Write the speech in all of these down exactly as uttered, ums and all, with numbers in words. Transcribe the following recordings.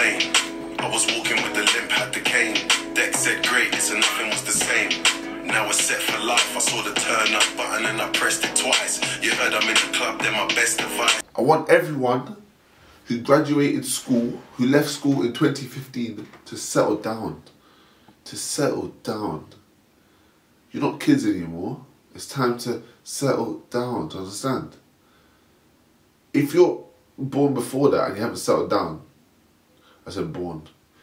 Wayne. I was walking with the limp, had the cane. Deck said great, so nothing was the same. Now it's set for life. I saw the turn up button and I pressed it twice. You heard I'm in the club, then my best advice. I want everyone who graduated school, who left school in twenty fifteen, to settle down. To settle down. You're not kids anymore. It's time to settle down, do you understand? If you're born before that and you haven't settled down, I said born.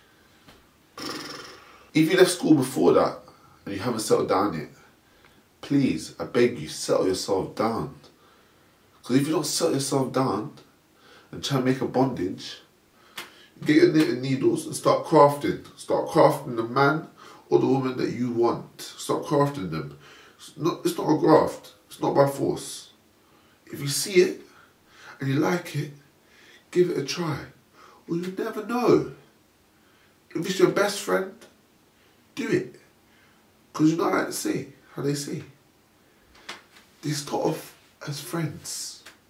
If you left school before that and you haven't settled down yet, please, I beg you, settle yourself down. Because if you don't settle yourself down and try and make a bondage, get your knitting needles and start crafting. Start crafting the man or the woman that you want. Start crafting them. It's not, it's not a graft. It's not by force. If you see it and you like it, give it a try. Well, you never know. If it's your best friend, do it. Because you know how they say, how they say. They start off as friends.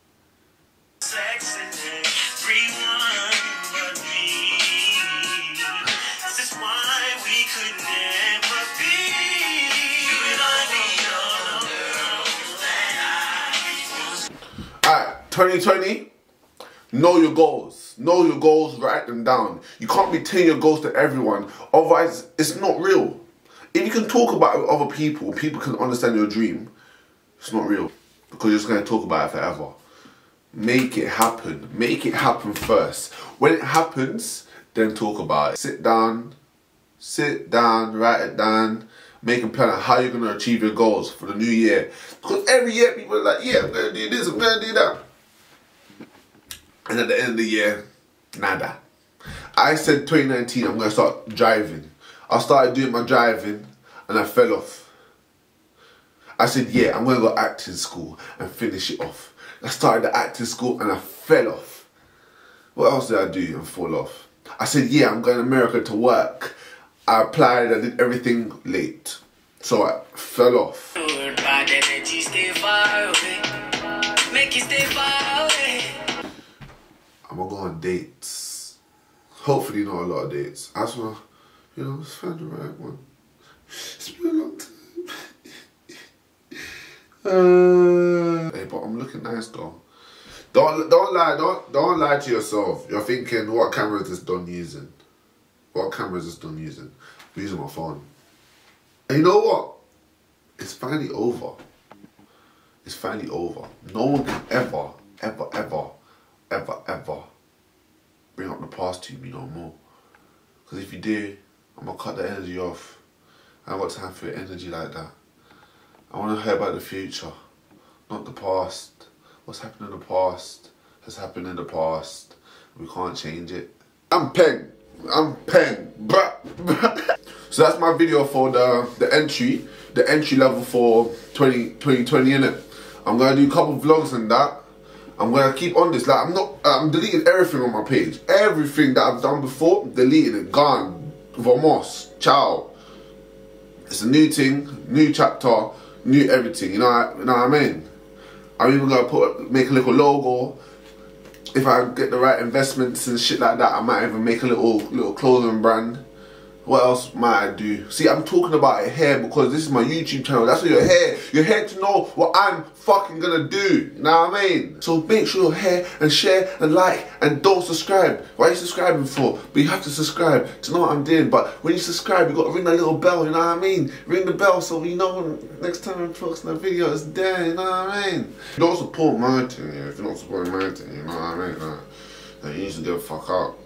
Alright, twenty twenty, know your goals. Know your goals, write them down. You can't be telling your goals to everyone, otherwise it's not real. If you can talk about it with other people, people can understand your dream, it's not real. Because you're just going to talk about it forever. Make it happen. Make it happen first. When it happens, then talk about it. Sit down, sit down, write it down, make a plan on how you're going to achieve your goals for the new year. Because every year people are like, yeah, I'm going to do this, I'm going to do that. And at the end of the year, nada. I said twenty nineteen, I'm going to start driving. I started doing my driving and I fell off. I said, yeah, I'm going to go acting school and finish it off. I started the acting school and I fell off. What else did I do and fall off? I said, yeah, I'm going to America to work. I applied, I did everything late. So I fell off. I'm going to go on dates. Hopefully not a lot of dates. I just want to, you know, just find the right one. It's been a long time. Uh, hey, but I'm looking nice though. Don't don't lie, don't don't lie to yourself. You're thinking, what camera is this done using? What camera is this done using? I'm using my phone. And you know what? It's finally over. It's finally over. No one can ever, ever, ever, ever, ever bring up the past to me no more. Because if you do, I'm gonna cut the energy off. I ain't got time for energy like that. I want to hear about the future, not the past. What's happened in the past has happened in the past. We can't change it. I'm Pen. I'm Pen. So that's my video for the, the entry, the entry level for twenty twenty, innit? I'm going to do a couple vlogs and that. I'm going to keep on this. Like, I'm not, I'm deleting everything on my page. Everything that I've done before, deleting it, gone. Vamos. Ciao. It's a new thing, new chapter. New everything, you know what, you know what I mean? I'm even gonna put make a little logo. If I get the right investments and shit like that, I might even make a little little clothing brand. What else might I do? See, I'm talking about it here because this is my YouTube channel. That's why you're here. You're here to know what I'm fucking gonna do. You know what I mean? So make sure you're here and share and like and don't subscribe. What are you subscribing for? But you have to subscribe to know what I'm doing. But when you subscribe, you got to ring that little bell. You know what I mean? Ring the bell so you know when next time I'm posting a video, it's there. You know what I mean? Don't support my thing. Yeah. If you're not supporting my thing, you know what I mean? Like, you need to get the fuck out.